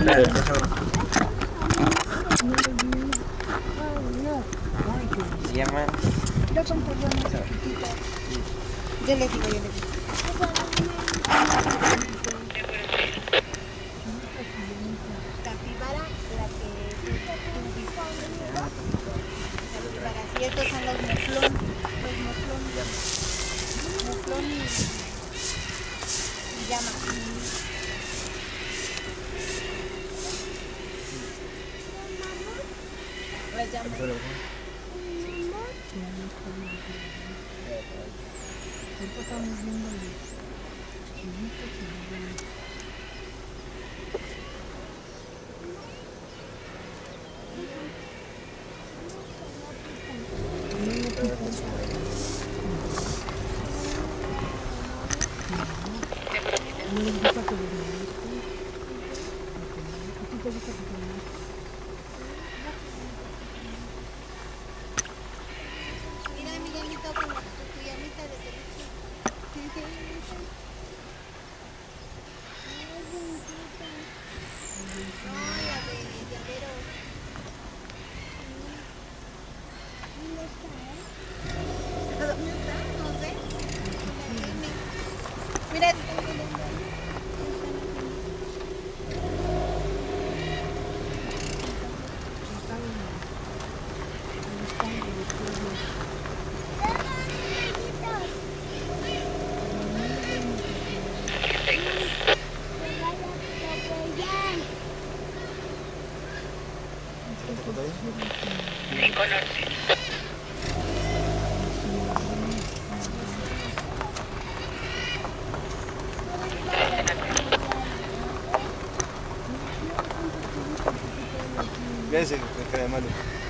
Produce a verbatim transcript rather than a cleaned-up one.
Se llaman. Yo les digo, yo les digo. Capibara, la que tú dices. Capibara, sí, estos son los muflón. Los muflón. Muflón y, y llama. Las llamas. Ahorita estamos viendo los chinitos y los grandes. No les gusta que los molesten. ¿A ti te gusta que te molesten? Mira, Miguelito, con la, tu llamita de peluche. No, la de llavero. ¿Dónde está? No sé. Mira, está viendo. cinco norte. Fíjense que queda malo.